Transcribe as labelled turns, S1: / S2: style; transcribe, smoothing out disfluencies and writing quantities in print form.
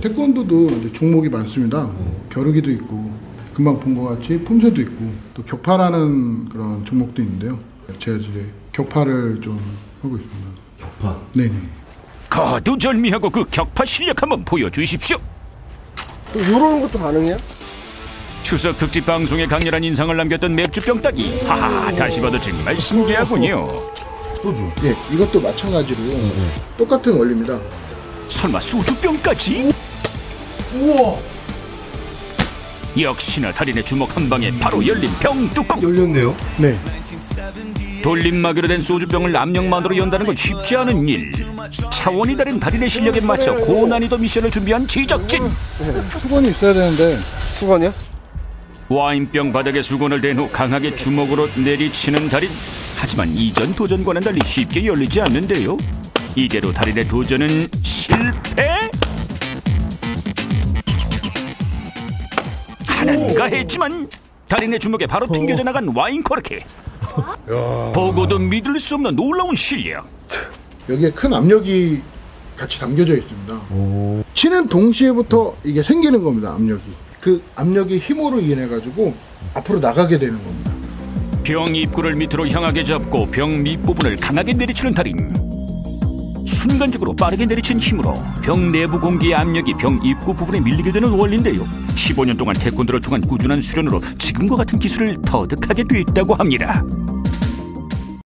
S1: 태권도도 이제 종목이 많습니다. 겨루기도 있고 금방 본 것 같이 품새도 있고 또 격파라는 그런 종목도 있는데요. 제가 이제 격파를 좀 하고 있습니다.
S2: 격파?
S1: 네네.
S3: 거두절미하고 그 격파 실력 한번 보여주십시오.
S4: 이러는 것도 가능해요?
S3: 추석 특집 방송에 강렬한 인상을 남겼던 맥주병 따기. 하하, 다시 봐도 정말 신기하군요.
S2: 소주?
S1: 예, 이것도 마찬가지로 똑같은 원리입니다.
S3: 설마 소주병까지?
S2: 우와!
S3: 역시나 달인의 주먹 한 방에 바로 열린 병 뚜껑.
S2: 열렸네요?
S1: 네.
S3: 돌림막이로 된 소주병을 압력만으로 연다는 건 쉽지 않은 일. 차원이 다른 달인의 실력에 맞춰 고난이도 미션을 준비한 제작진.
S1: 수건이 있어야 되는데.
S4: 수건이요?
S3: 와인병 바닥에 수건을 댄 후 강하게 주먹으로 내리치는 달인. 하지만 이전 도전과는 달리 쉽게 열리지 않는데요. 이대로 달인의 도전은 실패? 가난가 했지만 달인의 주먹에 바로 튕겨져 나간 와인 코르케. 보고도 믿을 수 없는 놀라운 실력.
S1: 여기에 큰 압력이 같이 담겨져 있습니다. 치는 동시에부터 이게 생기는 겁니다. 압력이. 그 압력의 힘으로 인해 가지고 앞으로 나가게 되는 겁니다.
S3: 병 입구를 밑으로 향하게 잡고 병 밑부분을 강하게 내리치는 달인. 순간적으로 빠르게 내리친 힘으로 병 내부 공기의 압력이 병 입구 부분에 밀리게 되는 원리인데요. 15년 동안 태권도를 통한 꾸준한 수련으로 지금과 같은 기술을 터득하게 됐다고 합니다.